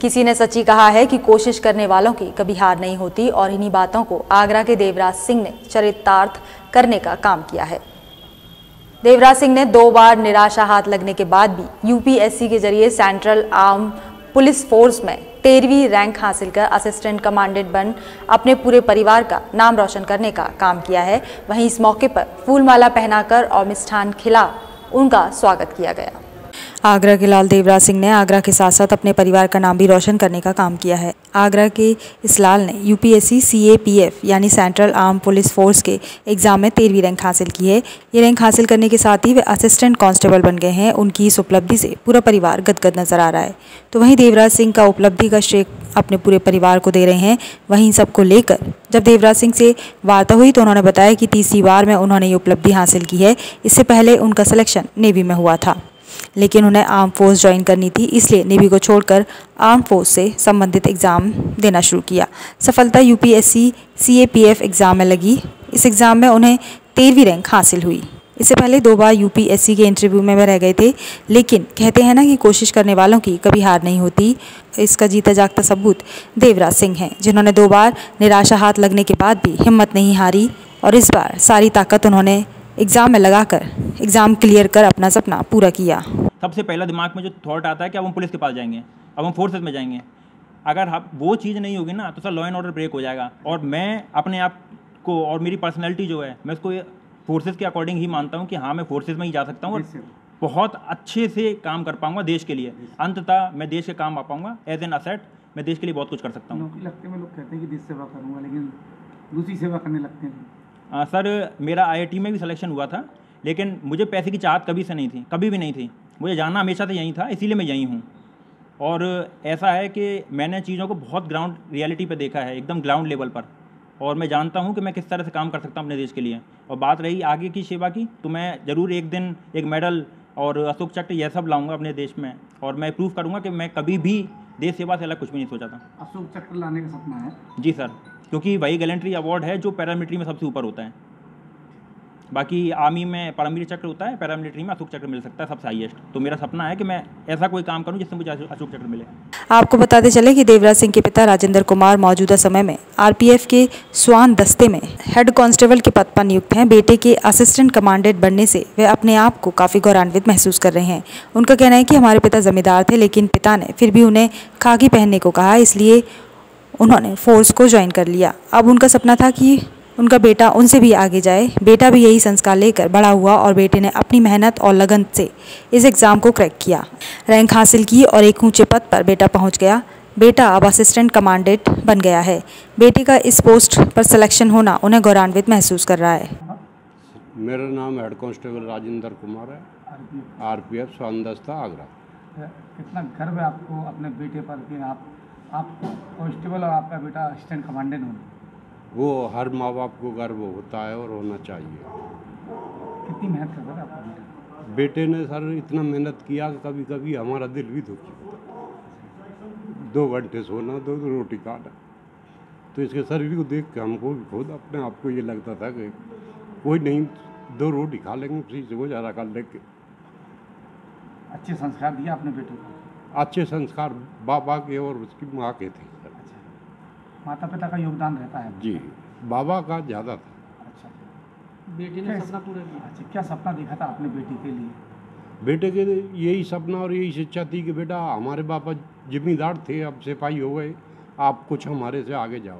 किसी ने सच्ची कहा है कि कोशिश करने वालों की कभी हार नहीं होती और इन्हीं बातों को आगरा के देवराज सिंह ने चरितार्थ करने का काम किया है। देवराज सिंह ने 2 बार निराशा हाथ लगने के बाद भी यूपीएससी के जरिए सेंट्रल आर्म पुलिस फोर्स में 13वीं रैंक हासिल कर असिस्टेंट कमांडेंट बन अपने पूरे परिवार का नाम रोशन करने का काम किया है। वहीं इस मौके पर फूलमाला पहनाकर और मिष्ठान खिला उनका स्वागत किया गया। आगरा के लाल देवराज सिंह ने आगरा के साथ साथ अपने परिवार का नाम भी रोशन करने का काम किया है। आगरा के इस लाल ने यूपीएससी सीएपीएफ यानी सेंट्रल आर्म पुलिस फोर्स के एग्ज़ाम में 13वीं रैंक हासिल की है। ये रैंक हासिल करने के साथ ही वे असिस्टेंट कांस्टेबल बन गए हैं। उनकी इस उपलब्धि से पूरा परिवार गदगद नजर आ रहा है। तो वहीं देवराज सिंह का उपलब्धि का श्रेय अपने पूरे परिवार को दे रहे हैं। वहीं सबको लेकर जब देवराज सिंह से वार्ता हुई तो उन्होंने बताया कि 3री बार में उन्होंने ये उपलब्धि हासिल की है। इससे पहले उनका सिलेक्शन नेवी में हुआ था, लेकिन उन्हें आर्म फोर्स ज्वाइन करनी थी, इसलिए नेवी को छोड़कर आर्म फोर्स से संबंधित एग्ज़ाम देना शुरू किया। सफलता यूपीएससी सीएपीएफ एग्ज़ाम में लगी। इस एग्ज़ाम में उन्हें 13वीं रैंक हासिल हुई। इससे पहले 2 बार यूपीएससी के इंटरव्यू में रह गए थे, लेकिन कहते हैं ना कि कोशिश करने वालों की कभी हार नहीं होती। इसका जीता जागता सबूत देवराज सिंह हैं, जिन्होंने 2 बार निराशा हाथ लगने के बाद भी हिम्मत नहीं हारी और इस बार सारी ताकत उन्होंने एग्ज़ाम में लगाकर एग्ज़ाम क्लियर कर अपना सपना पूरा किया। सबसे पहला दिमाग में जो थॉट आता है कि अब हम पुलिस के पास जाएंगे, अब हम फोर्सेस में जाएंगे। अगर वो चीज़ नहीं होगी ना तो sir law and order break हो जाएगा। और मैं अपने आप को और मेरी पर्सनैलिटी जो है, मैं उसको फोर्सेस के अकॉर्डिंग ही मानता हूँ कि हाँ मैं फोर्सेस में ही जा सकता हूँ और बहुत अच्छे से काम कर पाऊँगा देश के लिए। अंततः मैं देश के काम आ पाऊँगा। एज एन असेट मैं देश के लिए बहुत कुछ कर सकता हूँ। लगते में लोग कहते हैं कि देश सेवा करूँगा, लेकिन दूसरी सेवा करने लगते हैं। सर मेरा आईआईटी में भी सिलेक्शन हुआ था, लेकिन मुझे पैसे की चाहत कभी से नहीं थी, कभी भी नहीं थी। मुझे जाना हमेशा से यहीं था, इसीलिए मैं यहीं हूँ। और ऐसा है कि मैंने चीज़ों को बहुत ग्राउंड रियलिटी पे देखा है, एकदम ग्राउंड लेवल पर, और मैं जानता हूँ कि मैं किस तरह से काम कर सकता हूँ अपने देश के लिए। और बात रही आगे की सेवा की, तो मैं ज़रूर एक दिन एक मेडल और अशोक चक्र यह सब लाऊंगा अपने देश में, और मैं प्रूव करूँगा कि मैं कभी भी देश सेवा से अलग कुछ भी नहीं सोचा था। अशोक चक्र लाने का सपना है? जी सर, क्योंकि वही गैलेंट्री अवार्ड है जो पैरामिलिट्री में सबसे ऊपर होता है। बाकी आर्मी में परमवीर चक्र होता है, पैरामिलिट्री में अशोक चक्र मिल सकता है सबसे हाईएस्ट। तो मेरा सपना है कि मैं ऐसा कोई काम करूं जिससे मुझे अशोक चक्र मिले। आपको बताते चले कि देवराज सिंह के पिता राजेंद्र कुमार मौजूदा समय में आरपीएफ के स्वान दस्ते में हेड कांस्टेबल के पद पर नियुक्त हैं। बेटे के असिस्टेंट कमांडेंट बनने से वे अपने आप को काफ़ी गौरवान्वित महसूस कर रहे हैं। उनका कहना है कि हमारे पिता जमींदार थे, लेकिन पिता ने फिर भी उन्हें खाकी पहनने को कहा, इसलिए उन्होंने फोर्स को ज्वाइन कर लिया। अब उनका सपना था कि उनका बेटा उनसे भी आगे जाए। बेटा भी यही संस्कार लेकर बड़ा हुआ और बेटे ने अपनी मेहनत और लगन से इस एग्ज़ाम को क्रैक किया, रैंक हासिल की और एक ऊंचे पद पर बेटा पहुंच गया। बेटा अब असिस्टेंट कमांडेंट बन गया है। बेटे का इस पोस्ट पर सिलेक्शन होना उन्हें गौरवान्वित महसूस कर रहा है। मेरा नाम हेड कांस्टेबल राजेंद्र कुमार है, आरपीएफ स्वान दस्ता आगरा। कितना गर्व है आपको अपने बेटे पर कि आप कांस्टेबल और आपका बेटा असिस्टेंट कमांडेंट हो? वो हर माँ बाप को गर्व होता है और होना चाहिए। कितनी मेहनत करता है आपका बेटा? बेटे ने सर इतना मेहनत किया कि कभी कभी हमारा दिल भी दुखी होता। 2 घंटे सोना, 2 रोटी खाना, तो इसके शरीर को देख के हमको भी खुद अपने आप को ये लगता था कि कोई नहीं, 2 रोटी खा लेंगे, उसी से गुजारा कर लेंगे। अच्छे संस्कार दिया अपने बेटे को? अच्छे संस्कार बाबा के और उसकी माँ के थे। माता पिता का योगदान रहता है? जी, बाबा का ज़्यादा था। अच्छा, बेटे ने सपना पूरा किया? अच्छा, क्या सपना देखा था अपने बेटे के लिए? बेटे के यही सपना और यही शिक्षा थी कि बेटा हमारे पापा जिम्मेदार थे, अब सिपाही हो गए, आप कुछ हमारे से आगे जाओ।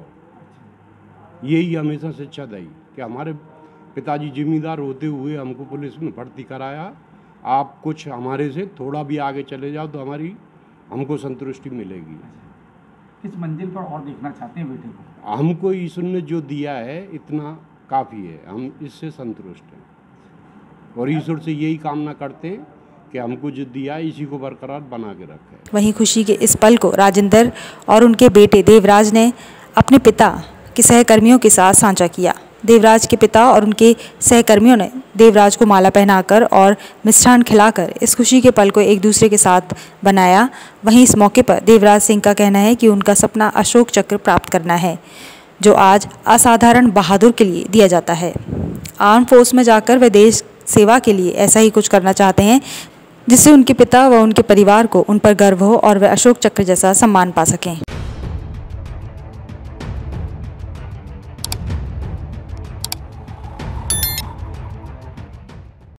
यही हमेशा शिक्षा दी कि हमारे पिताजी जिम्मेदार होते हुए हमको पुलिस में भर्ती कराया, आप कुछ हमारे से थोड़ा भी आगे चले जाओ तो हमको संतुष्टि मिलेगी। किस मंजिल पर और देखना चाहते हैं बेटे को? हमको ईश्वर ने जो दिया है इतना काफ़ी है, हम इससे संतुष्ट हैं और ईश्वर से यही कामना करते हैं कि हमको जो दिया है इसी को बरकरार बना के रखे। वहीं खुशी के इस पल को राजेंद्र और उनके बेटे देवराज ने अपने पिता के सहकर्मियों के साथ साझा किया। देवराज के पिता और उनके सहकर्मियों ने देवराज को माला पहनाकर और मिष्ठान खिलाकर इस खुशी के पल को एक दूसरे के साथ बनाया। वहीं इस मौके पर देवराज सिंह का कहना है कि उनका सपना अशोक चक्र प्राप्त करना है, जो आज असाधारण बहादुर के लिए दिया जाता है। आर्म फोर्स में जाकर वे देश सेवा के लिए ऐसा ही कुछ करना चाहते हैं। जिससे उनके पिता व उनके परिवार को उन पर गर्व हो और वे अशोक चक्र जैसा सम्मान पा सकें।